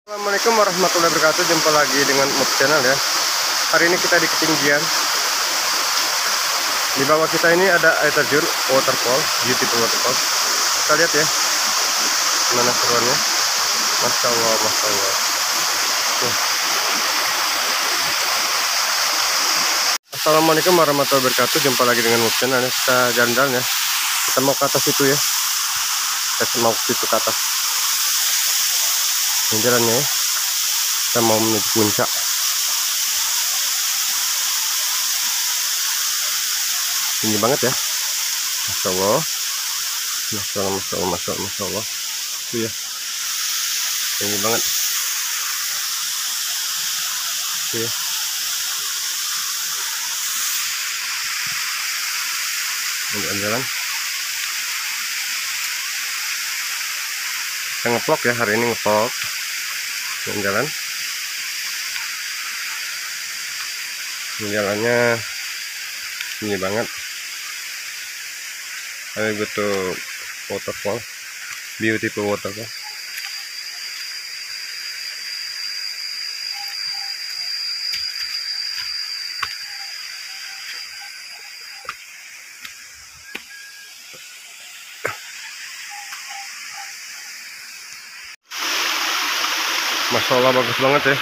Assalamualaikum warahmatullahi wabarakatuh. Jumpa lagi dengan Mob Channel ya. Hari ini kita di ketinggian. Di bawah kita ini ada air terjun waterfall, beautiful waterfall. Kita lihat ya, gimana seruannya. Masya Allah, Masya Allah. Assalamualaikum warahmatullahi wabarakatuh. Jumpa lagi dengan Mob Channel ya. Kita jalan-jalan ya. Kita mau ke atas itu ya. Kita mau ke situ ke atas. Ini jalannya ya. Kita mau menuju puncak. Tinggi banget ya. Masya Allah. Masya Allah, Masya Allah, Masya Allah, Masya Allah. Itu ya. Tinggi banget. Itu ya. Jalan-jalan. Kita ngevlog ya, hari ini ngevlog. Jalan-jalan. Jalannya tinggi banget. Ada betul waterfall, beautiful waterfall. Masya Allah, bagus banget ya.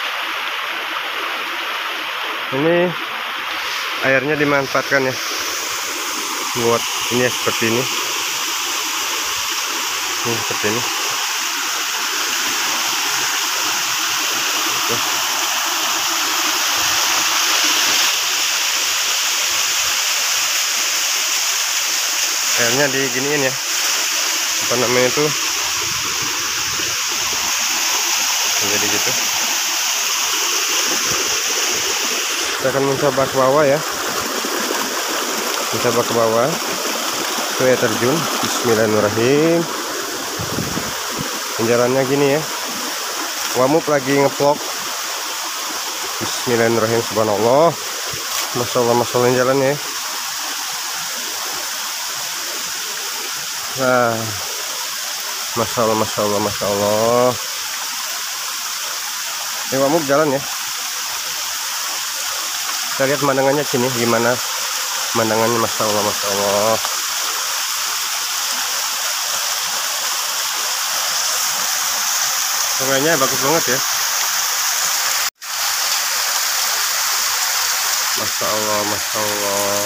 Ini airnya dimanfaatkan ya buat ini ya, seperti ini. Ini seperti ini. Tuh. Airnya diginiin ya, apa namanya itu, jadi gitu. Kita akan mencoba ke bawah ya, mencoba ke bawah ke air terjun. Bismillahirrahmanirrahim. Jalannya gini ya. Wamuk lagi ngevlog. Bismillahirrahmanirrahim. Subhanallah, Masya Allah, Masya Allah jalannya ya. Nah, Masya Allah, Masya Allah, Masya Allah. Ini Wamuk jalan ya. Kita lihat pemandangannya sini gimana pemandangannya. Masya Allah, Masya Allah. Sungainya bagus banget ya. Masya Allah, Masya Allah.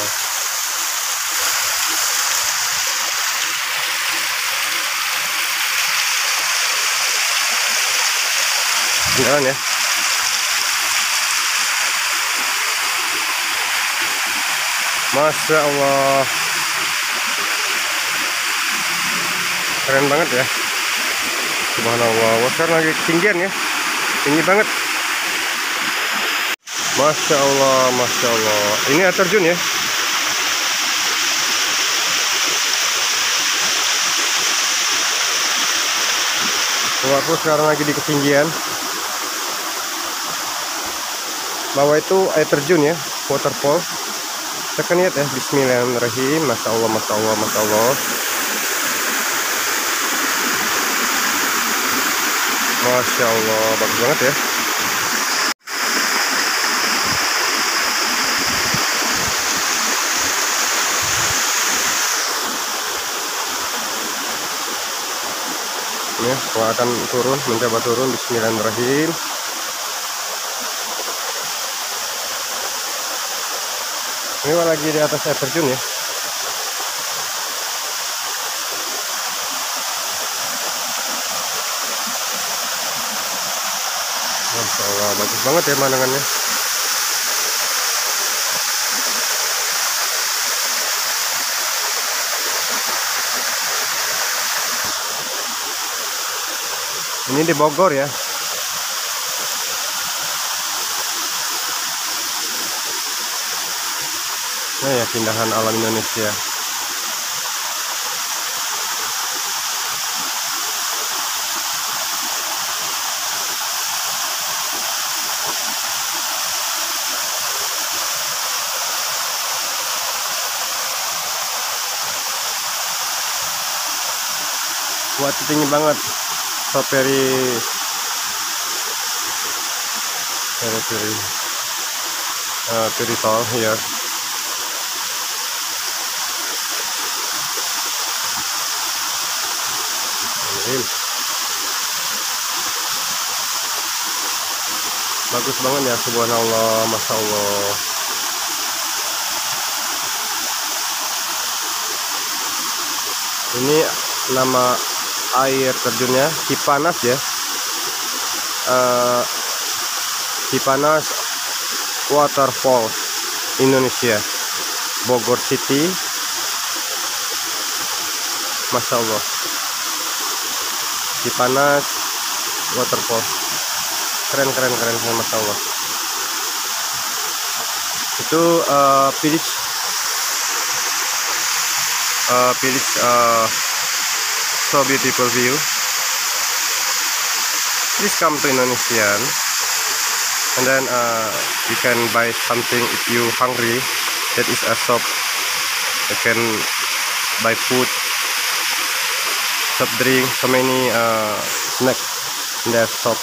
Jalan ya. Masya Allah, keren banget ya. Subhanallah, sekarang lagi ketinggian ya, tinggi banget. Masya Allah, Masya Allah. Ini air terjun ya. Aku sekarang lagi di ketinggian. Bawah itu air terjun ya, waterfall. Kita kan lihat ya. Bismillahirrahmanirrahim. Masya Allah, Masya Allah, Masya Allah. Masya Allah, bagus banget ya. Ini setelah akan turun, mencoba turun. Bismillahirrahmanirrahim. Ini lagi di atas air terjun ya. Masya Allah, bagus banget ya pemandangannya. Ini di Bogor ya. Nah ya, keindahan alam Indonesia. Wah, tinggi banget. So very very tall here. Bagus banget ya, subhanallah, masya Allah. Ini nama air terjunnya Cipanas ya, Cipanas Waterfall Indonesia, Bogor City. Masya Allah, Cipanas Waterfall, keren, masya Allah. Itu village so beautiful view. Please come to Indonesia, and then you can buy something if you hungry. That is a shop. You can buy food, soft drink, so many snacks in that shop.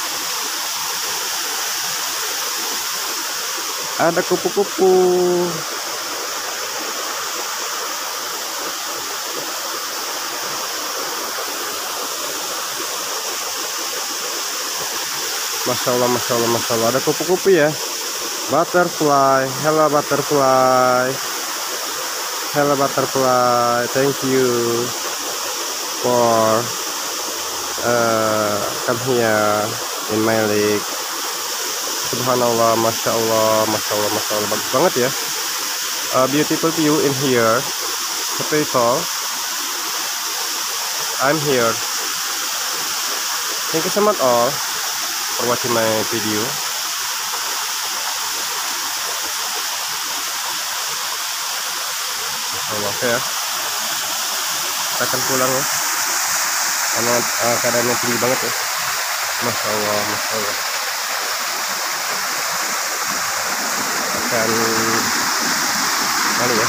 Ada kupu-kupu. Masya Allah, masya Allah, masya Allah. Ada kupu-kupu ya. Butterfly, hello butterfly, hello butterfly. Thank you for come here in my lake. Subhanallah, masya Allah, masya Allah, masya Allah. Bagus banget ya. Beautiful view in here. Very tall. I'm here. Thank you so much all for watching my video. Oke ya, kita akan pulang ya, karena keadaannya tinggi banget ya. Masya Allah, masya Allah. Akan mana ya,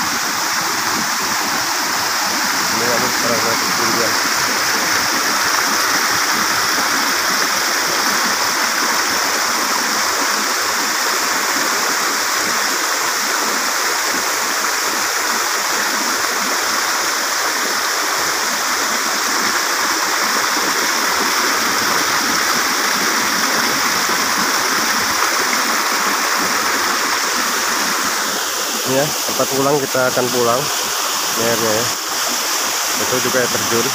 ini kamu sekarang ketinggian. Ya, tempat pulang, kita akan pulang airnya ya. Itu juga ya, terjun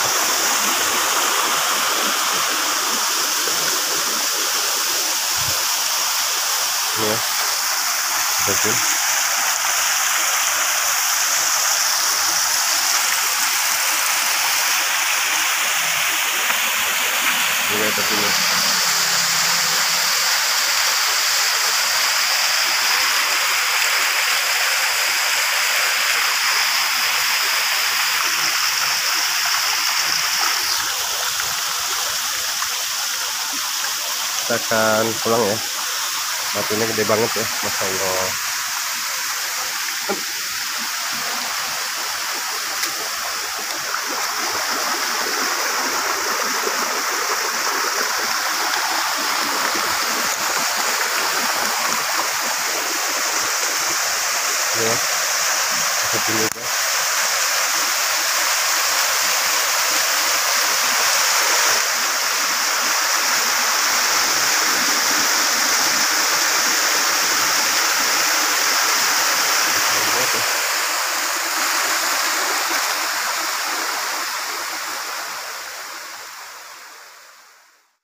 ini ya, terjun. Ini ya, terjun. Kita akan pulang ya. Batunya gede banget ya, masya Allah. Ya, begini